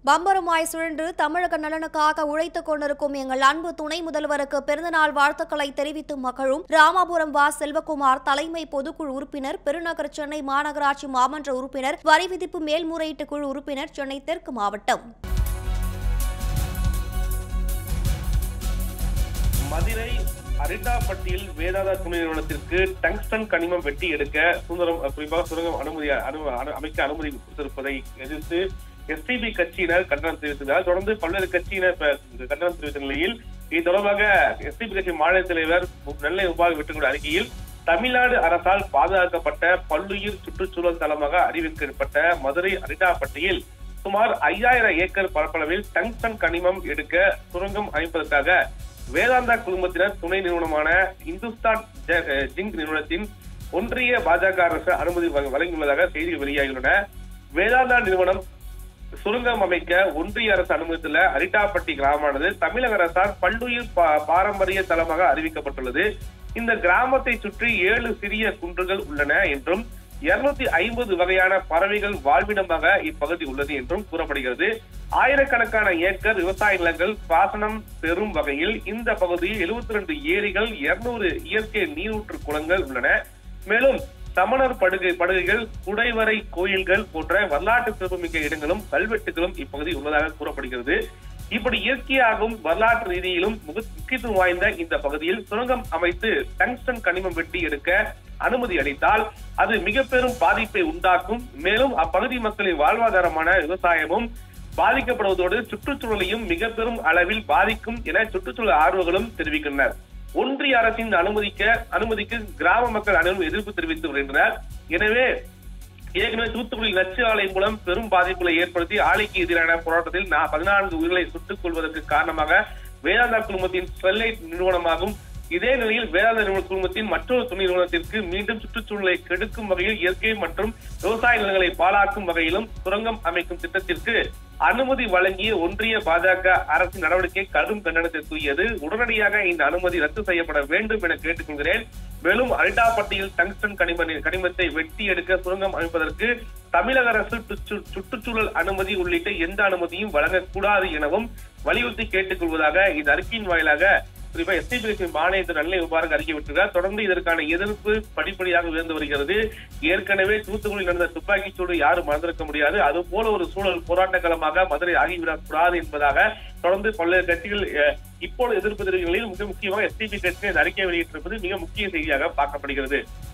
பம்பரமாய் சுழன்று தமிழக நலனுக்காக உழைத்துக் கொண்டிருக்கும் எங்கள் அன்பு துணை முதல்வருக்கு பிறந்தநாள் வாழ்த்துக்களை தெரிவித்து மகிழும் ராமாபுரம் வா செல்வகுமார் தலைமை பொதுக்குழு உறுப்பினர், பெருநகர் சென்னை மாநகராட்சி மாமன்ற உறுப்பினர், வரி விதிப்பு மேல்முறையீட்டு குழு உறுப்பினர், சென்னை தெற்கு மாவட்டம். மதுரை அரிட்டாப்பட்டியில் வேதாந்தா துணை நிறுவனத்திற்கு டங்ஸ்டன் கனிமம் வெட்டி எடுக்க குறிப்பாக சுரங்கம் அமைக்க அனுமதி கொடுத்திருப்பதை எதிர்த்து எஸ்டிபி கட்சியினர் கண்டனம் தெரிவித்தனர். தொடர்ந்து பல்வேறு கட்சியினர் கண்டனம் தெரிவித்த நிலையில் இது தொடர்பாக எஸ்டிபி கட்சி மாநில தலைவர் நெல்லை உபாக விட்டுக்கொண்ட அறிக்கையில் தமிழ்நாடு அரசால் பாதுகாக்கப்பட்ட பல்லுயிர் சுற்றுச்சூழல் தளமாக அறிவிக்கப்பட்ட மதுரை அரிட்டாப்பட்டியில் சுமார் 5000 ஏக்கர் பரப்பளவில் டங்ஸ்டன் கனிமம் எடுக்க சுரங்கம் அமைப்பதற்காக வேதாந்தா குழுமத்தினர் துணை நிறுவனமான இந்துஸ்தான் ஜிங்க் நிறுவனத்தின் ஒன்றிய பாஜக அரசு அனுமதி வழங்கியுள்ளதாக செய்திகள் வெளியாகியுள்ளன. வேதாந்தா நிறுவனம் சுரங்கம் அமைக்க ஒன்றிய அரசு அனுமதித்துள்ள அரிட்டாப்பட்டி கிராமமானது தமிழக அரசால் பல்லுயிர் பாரம்பரிய தலமாக அறிவிக்கப்பட்டுள்ளது. இந்த கிராமத்தை சுற்றி 7 சிறிய குன்றுகள் உள்ளன என்றும் 250 வகையான பறவைகள் வாழ்விடமாக இப்பகுதி உள்ளது என்றும் கூறப்படுகிறது. ஆயிரக்கணக்கான ஏக்கர் விவசாய நிலங்கள் பாசனம் பெறும் வகையில் இந்த பகுதியில் 72 ஏரிகள், 200 இயற்கை நீரூற்று குளங்கள் உள்ளன. மேலும் சமணர் படுகைகள், குடைவரை கோயில்கள் போன்ற வரலாற்று சிறப்புமிக்க இடங்களும் கல்வெட்டுகளும் இப்பகுதி உள்ளதாக கூறப்படுகிறது. இப்படி இயற்கையாகவும் வரலாற்று ரீதியிலும் முக்கியத்துவம் வாய்ந்த இந்த பகுதியில் சுரங்கம் அமைத்து டங்ஸ்டன் கனிமம் வெட்டி எடுக்க அனுமதி அளித்தால் அது மிக பெரும் பாதிப்பை உண்டாக்கும். மேலும் அப்பகுதி மக்களின் வாழ்வாதாரமான விவசாயமும் பாதிக்கப்படுவதோடு சுற்றுச்சூழலையும் மிக பெரும் அளவில் பாதிக்கும் என சுற்றுச்சூழல் ஆர்வலர்களும் தெரிவிக்கின்றனர். ஒன்றிய அரசின் அனுமதிக்கு கிராம மக்கள் அனைவரும் எதிர்ப்பு தெரிவித்து வருகின்றனர். எனவே ஏற்கனவே தூத்துக்குடி நச்சு ஆலை மூலம் பெரும் பாதிப்புகளை ஏற்படுத்தி ஆலைக்கு எதிரான போராட்டத்தில் 14 உயிர்களை சுட்டுக் கொள்வதற்கு காரணமாக வேதாந்தா குழுமத்தின் ஸ்டெர்லைட் நிறுவனமாகும். இதே நிலையில் வேதாந்தா நிறுவன குழுமத்தின் மற்றொரு துணை நிறுவனத்திற்கு மீண்டும் சுற்றுச்சூழலை கெடுக்கும் வகையில் இயற்கை மற்றும் விவசாய நிலங்களை பாழாக்கும் வகையிலும் சுரங்கம் அமைக்கும் திட்டத்திற்கு அனுமதி வழங்கிய ஒன்றிய பாஜக அரசின் நடவடிக்கை கடும் கண்டனத்திற்குரியது. உடனடியாக இந்த அனுமதி ரத்து செய்யப்பட வேண்டும் என கேட்டுக்கொள்கிறேன். மேலும் அரிட்டாப்பட்டியில் டங்ஸ்டன் கனிமத்தை வெட்டி எடுக்க சுரங்கம் அமைப்பதற்கு தமிழக அரசு சுற்றுச்சூழல் அனுமதி உள்ளிட்ட எந்த அனுமதியும் வழங்கக்கூடாது எனவும் வலியுறுத்தி கேட்டுக்கொள்வதாக இந்த அறிக்கையின் வாயிலாக குறிப்பாக எஸ்டிபி மாநில நெல்லை உபாக அறிக்கை விட்டுள்ளார். தொடர்ந்து இதற்கான எதிர்ப்பு படிப்படியாக உயர்ந்து வருகிறது. ஏற்கனவே தூத்துக்குடியில் நடந்த துப்பாக்கிச் சூடு யாரும் மறந்திருக்க முடியாது. அது போல ஒரு சூழல் போராட்ட களமாக மதுரை ஆகிவிடக் கூடாது என்பதாக தொடர்ந்து பல்வேறு கட்சிகள் இப்போது எதிர்ப்பு தெரிவிக்கும் நிலையில் மிக முக்கியமாக எஸ்டிபி கட்சி இந்த அறிக்கை வெளியிட்டிருப்பது மிக முக்கிய செய்தியாக பார்க்கப்படுகிறது.